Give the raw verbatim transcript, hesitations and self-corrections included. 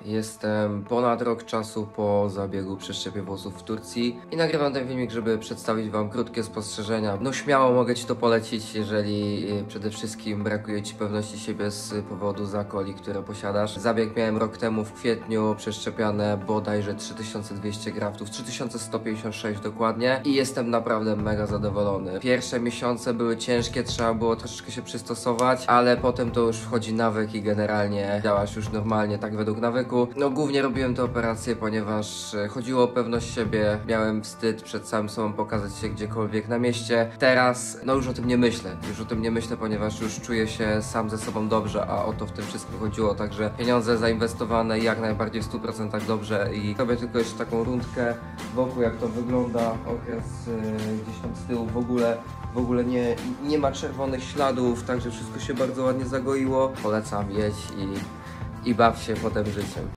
Jestem ponad rok czasu po zabiegu przeszczepie włosów w Turcji i nagrywam ten filmik, żeby przedstawić wam krótkie spostrzeżenia. No śmiało mogę ci to polecić, jeżeli przede wszystkim brakuje ci pewności siebie z powodu zakoli, które posiadasz. Zabieg miałem rok temu w kwietniu, przeszczepiane bodajże trzy tysiące dwieście graftów, trzy tysiące sto pięćdziesiąt sześć dokładnie i jestem naprawdę mega zadowolony. Pierwsze miesiące były ciężkie, trzeba było troszeczkę się przystosować, ale potem to już wchodzi nawyk i generalnie działasz już normalnie, tak według nawyku. No głównie robiłem te operacje, ponieważ chodziło o pewność siebie, miałem wstyd przed samym sobą pokazać się gdziekolwiek na mieście. Teraz no już o tym nie myślę, już o tym nie myślę, ponieważ już czuję się sam ze sobą dobrze, a o to w tym wszystkim chodziło, także pieniądze zainwestowane jak najbardziej w stu procentach dobrze i robię tylko jeszcze taką rundkę wokół, jak to wygląda, okres yy, gdzieś tam z tyłu w ogóle W ogóle nie, nie ma czerwonych śladów, także wszystko się bardzo ładnie zagoiło. Polecam jeść i, i baw się potem życiem.